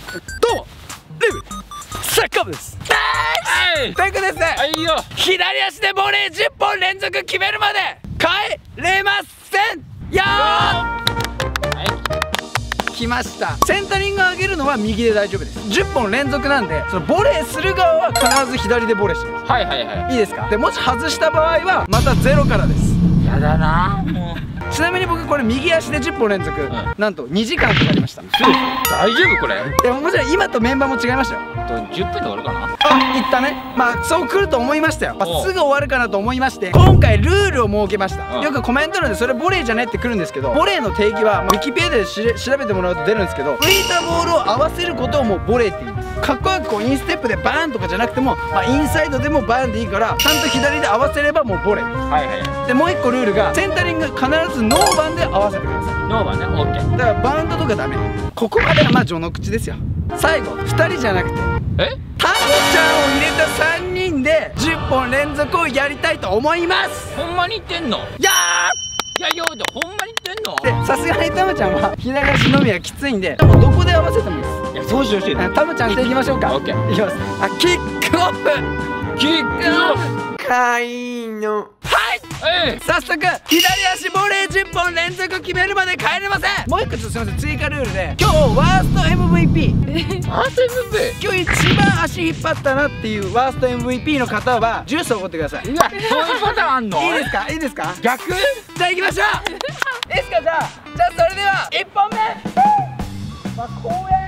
どうもレブサッカー部です。ということですね、左足でボレー10本連続決めるまで帰れませんよー。来ました。センタリング上げるのは右で大丈夫です。10本連続なんで、そのボレーする側は必ず左でボレーしてください。いいですか。でもし外した場合はまたゼロからです。やだなもう。ちなみに僕これ右足で10本連続、なんと2時間かかりました。 大丈夫これ？ でももちろん今とメンバーも違いましたよ。 10分で終わるかな。 いったね。まあそう来ると思いましたよ。すぐ終わるかなと思いまして、今回ルールを設けました。よくコメント欄でそれボレーじゃねって来るんですけど、ボレーの定義はウィキペディアで調べてもらうと出るんですけど、浮いたボールを合わせることをもうボレーって言います。かっこよくこうインステップでバーンとかじゃなくても、インサイドでもバーンでいいから、ちゃんと左で合わせればもうボレーです。でもう一個ルールが、センタリング必ずノーバンで合わせてください。 ノーバンね、オッケー。 だからバウンドとかダメ。ここまではまあ序の口ですよ。最後2人じゃなくてタムちゃんを入れた3人で10本連続をやりたいと思います。 ほんまに言ってんの？ いやほんまに言ってんの？ でさすがにタムちゃんは左足のみはきついんで、もうどこで合わせてもいいです。 いや、そうしてほしい。 タムちゃんでいきましょうか。 オッケー、 いきます。キックオフ。 キックオフ。 かいの。早速左足ボレー10本連続決めるまで帰れません。もう一個すいません、追加ルールで、今日ワースト MVP ワースト MVP？ 今日一番足引っ張ったなっていうワースト MVP の方はジュースをおごってください。 そういうパターンあんの？ いいですか、いいですか。 逆？ じゃあ行きましょう。いいですか。じゃあそれでは1本目。光栄。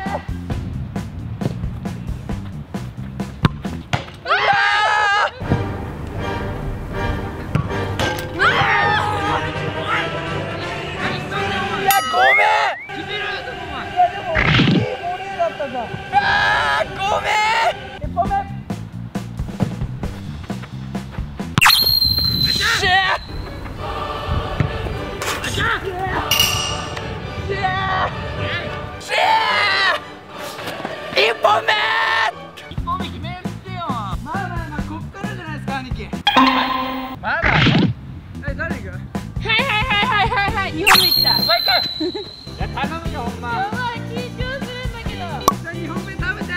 ごめん。1本目。1本目。1本目決めてよ。まあこっからじゃないですか兄貴。まあね。誰行く？ はい2本目きた。 いや頼むよほんま。 やばい、緊張するんだけど。 じゃあ2本目食べた。いきます。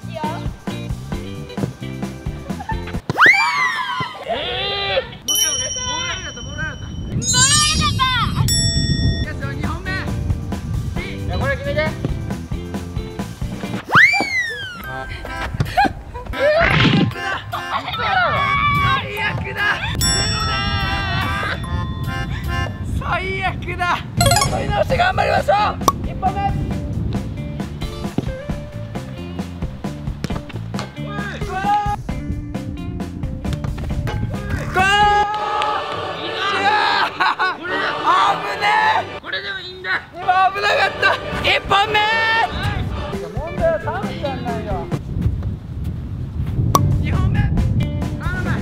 いいよ。 これ決めて。最悪だ。取り直して頑張りましょう。1本目。 これでもいいんだ。 今危なかった。1本目。問題はタムちゃんなんよ。2本目。頼む。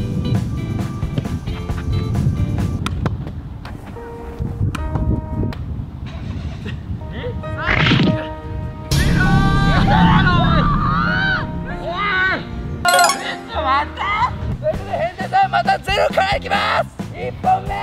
またゼロからいきます。1本目。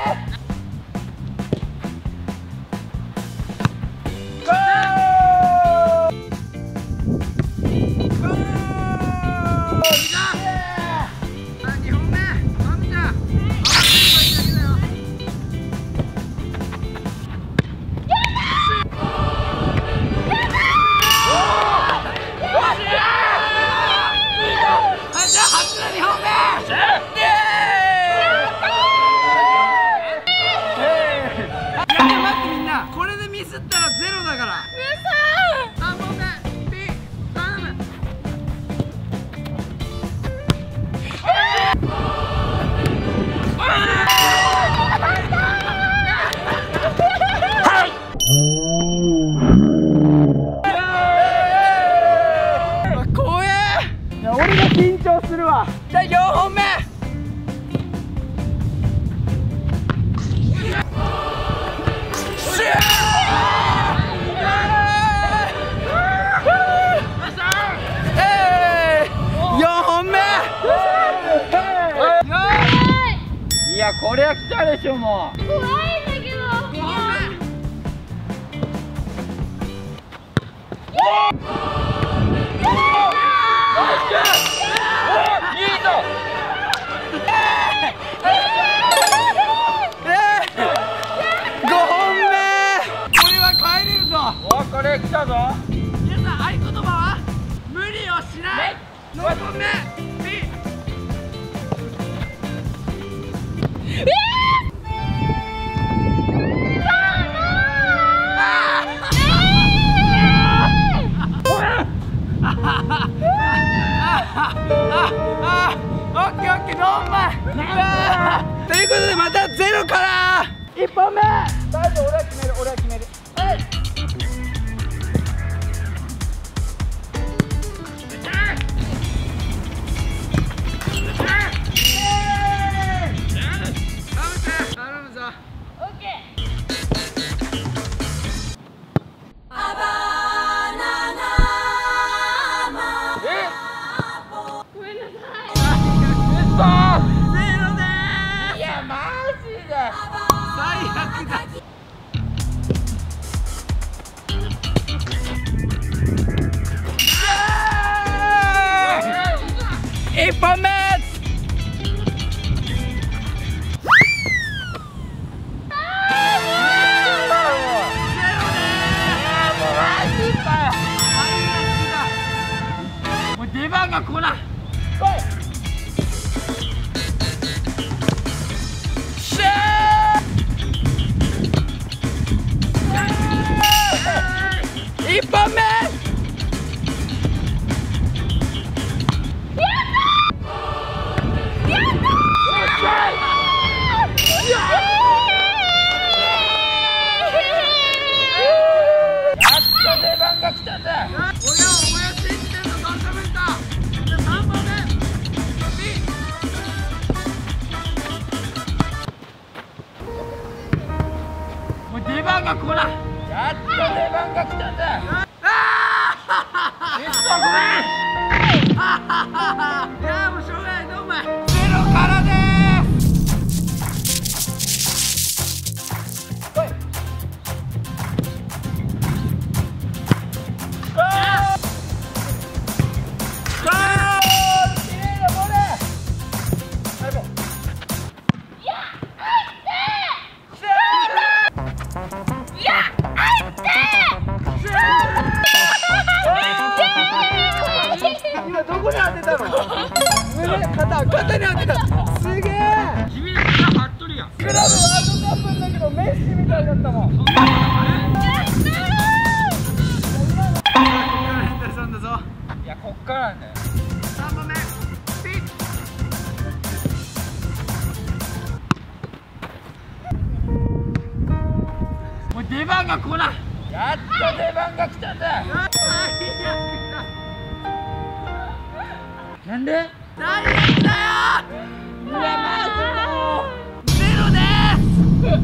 緊張するわ。じゃあ4本目。4本目。いやこれは来たでしょもう。 怖いんだけど。 5本目。 たぞ。 皆さん合言葉は無理をしないの本目。オッケーオッケー、ノーマイということでまたゼロから1本目。大丈夫、俺は決める、俺は決める。はい、頼むぞ。 オッケー。ごめんなさい。 ゼロでーす。 いやマジで。 最悪だ。1本目。もう出番が来ない。1本目。 出番が来たぜ。 俺をおやつにしてんのバカめた。3本目。もう出番が来ない。 やっと出番が来たぜ。 いやもうしょうがないぞお前。ゼロからでー今どこに当てたの？肩に当てた。すげえ。 君らが張っとるやん。 クラブワールドカップだけどメッシみたいだったもん。いやこっからなんだよ。 3本目。ピッ。もう出番が来ない。 やっと出番が来たぜ。なんで？ 最悪だよ。 うわマジゼロでー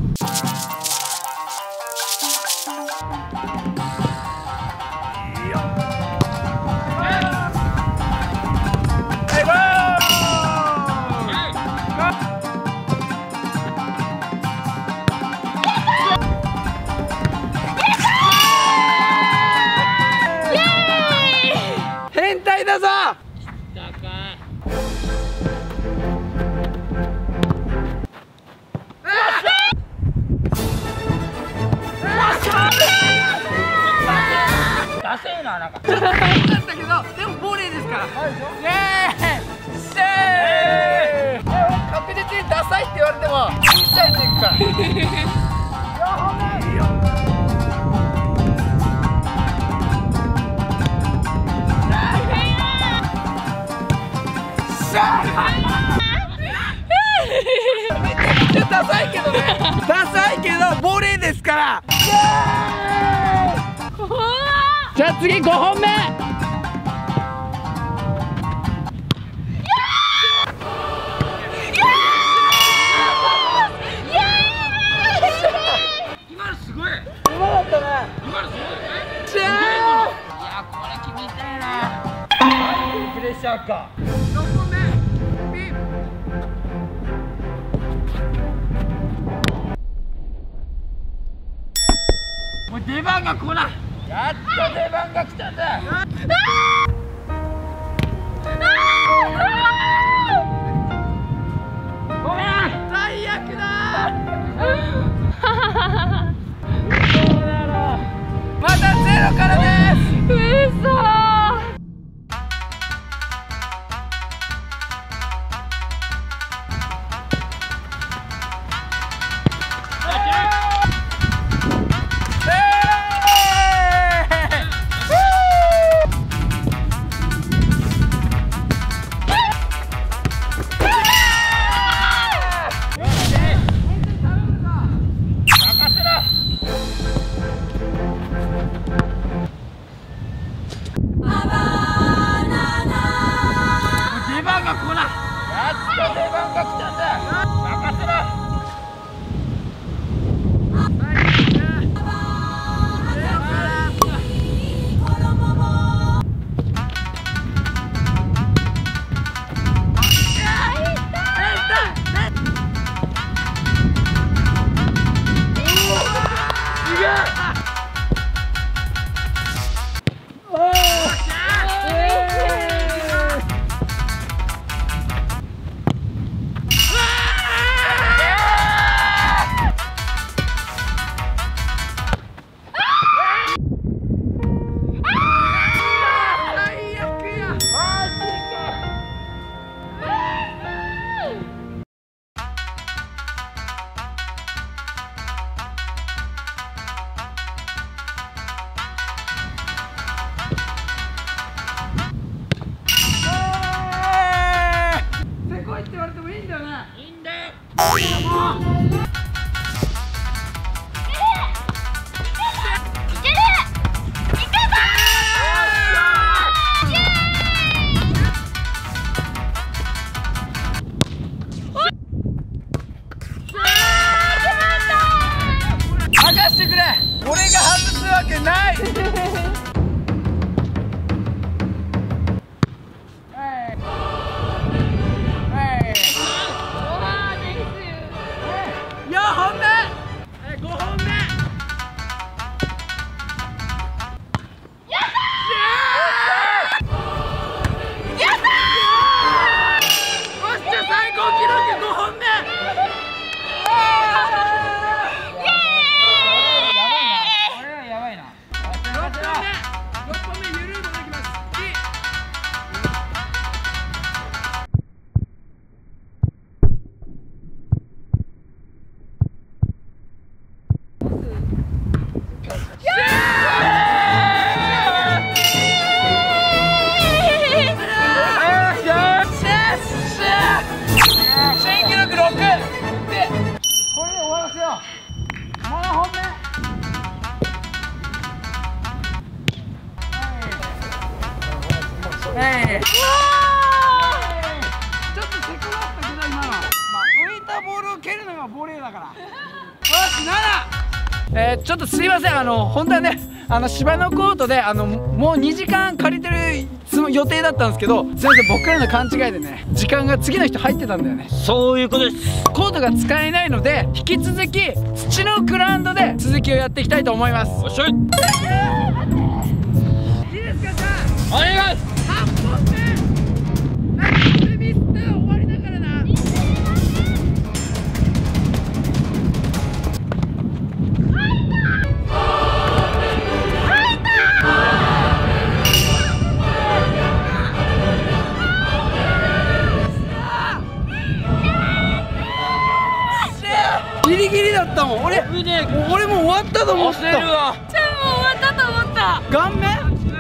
す。変態だぞ。 ダセーななんか。 ちょっとだったけど、でもボレーですから。イエーイ。シェーイ。確実にダサいって言われても、小さいっていくから。めちゃくちゃダサいけどね。ダサいけどボレーですから。じゃあ次5本目。 今のすごい。 今だったね。 今のすごい。 しゃー。 いやこれ決めたいな。プレッシャーか。 6本目。ピッ。もう出番が来ない。 やっと出番が来たぜ。 ごめん。最悪だ。またゼロ。 ろからです。 うそわけない。4本目、5本目。やったー！よっしゃ、最高記録5本目。ちょっとせこかったけど今の、浮いたボールを蹴るのがボレーだから。よし、7。ちょっとすいません、本当はね、芝のコートでもう2時間借りてる予定だったんですけど、すいません、僕らの勘違いでね、時間が次の人入ってたんだよね。 そういうことです。 コートが使えないので、引き続き土のグラウンドで続きをやっていきたいと思います。 おっしゃい。いいですか、じゃあお願いします。 8本目。これミスったら終わりだからな。ギリギリだったもん。俺もう終わったと思った。 焦るわ。 じゃあもう終わったと思った。 顔面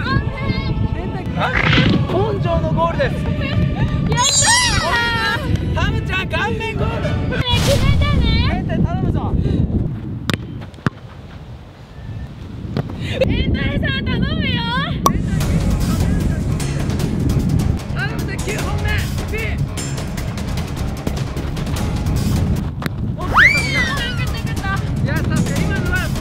根性のゴールです。 やったー。 タムちゃん、顔面ゴール。 決めてね。 エンタイ頼むぞ。 エンタイさん頼むよ。 頼むぜ、9本目。B。いや、さすが今のは。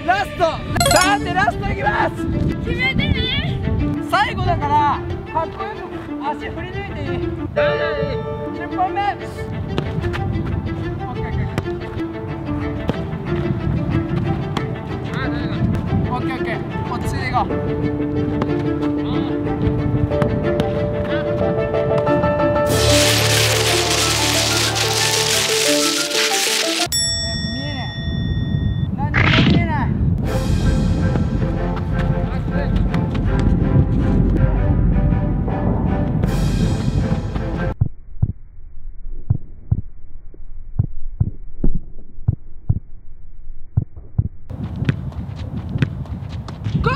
ラスト3でラストいきます。 決めてね。 最後だからかっこよく足振り抜いていい。10本目。オッケーオッケー、落ち着いていこう。見えない、何にも見えない。ゴー！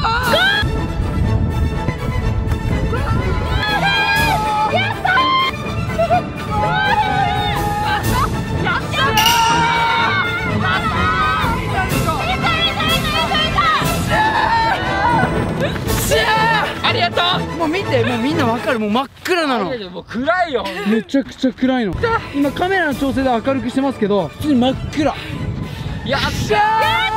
ありがとう。もう見て、もうみんなわかる、もう真っ暗なの。 もう暗いよ。 めちゃくちゃ暗いの。今カメラの調整で明るくしてますけど、普通に真っ暗。 やっしゃー。